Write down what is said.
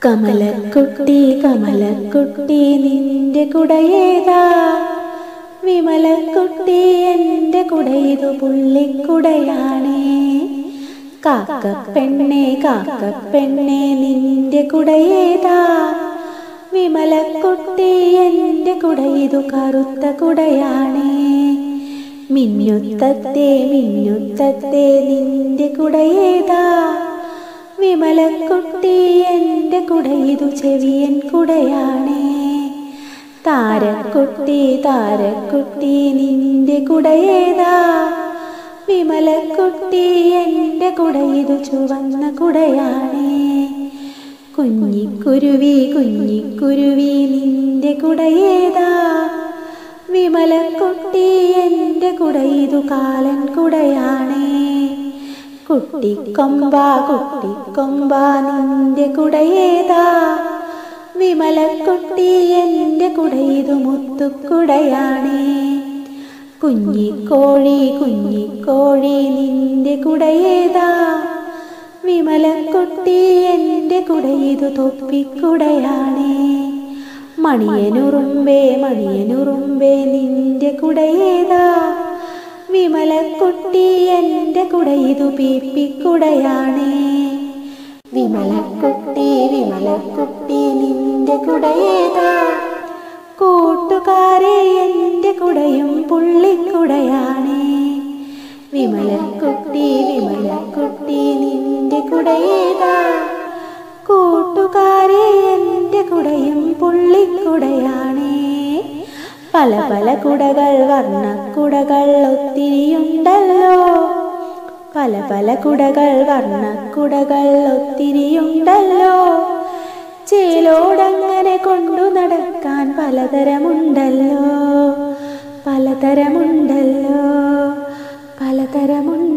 കമലക്കുട്ടി കമലക്കുട്ടി നിന്റെ കുടയേതാ? വിമലക്കുട്ടി എൻ്റെ കുടയിതു പുള്ളിക്കുടയാണേ. കാക്കപ്പെണ്ണേ കാക്കപ്പെണ്ണേ നിന്റെ കുടയേതാ? വിമലക്കുട്ടി എൻ്റെ കുടയിതു കറുത്ത കുടയാണേ. മിന്നുത്തത്തെ മിന്നുത്തത്തെ നിന്റെ കുടയേതാ? വിമലക്കുട്ടി എൻ്റെ കുടയിതു ചെവിയൻ കുടയാണേ. താരക്കുട്ടി താരക്കുട്ടി നിന്റെ കുടയേതാ? വിമലക്കുട്ടി എൻ്റെ കുടയിതു ചുവന്ന കുടയാണേ. കുഞ്ഞിക്കുരുവി കുഞ്ഞിക്കുരുവി നിന്റെ കുടയേതാ? വിമലക്കുട്ടി എൻ്റെ കുടയിതു കാലൻ കുടയാണേ. കുട്ടിക്കൊമ്പ കുട്ടിക്കൊമ്പ നിന്റെ കുടയേതാ? വിമലക്കുട്ടി എൻ്റെ കുടയിതു മുത്തുക്കുടയാണേ. കുഞ്ഞിക്കോഴി കുഞ്ഞിക്കോഴി നിന്റെ കുടയേതാ? വിമലക്കുട്ടി എൻ്റെ കുടയിതു തൊപ്പിക്കുടയാണേ. മണിയനുറുമ്പേ മണിയനുറുമ്പേ നിന്റെ കുടയേതാ? വിമലക്കുട്ടി എൻ്റെ കുടയിതു പീപ്പിക്കുടയാണേ. വിമലക്കുട്ടി വിമലക്കുട്ടി നിന്റെ കുടയേതാ? കൂട്ടുകാരെ എൻ്റെ കുടയും പുള്ളിക്കുടയാണേ. വിമലക്കുട്ടി വിമലക്കുട്ടി നിന്റെ കുടയേതാ? കൂട്ടുകാരെ എൻ്റെ കുടയും പുള്ളിക്കുടയാണേ. പല പല കുടകൾ വർണ്ണക്കുടകൾ ഒത്തിരിയുണ്ടല്ലോ. പല പല കുടകൾ വർണ്ണക്കുടകൾ ഒത്തിരിയുണ്ടല്ലോ. ചേലോടങ്ങനെ കൊണ്ടു നടക്കാൻ പലതരമുണ്ടല്ലോ. പലതരമുണ്ടല്ലോ പലതരമുണ്ട്.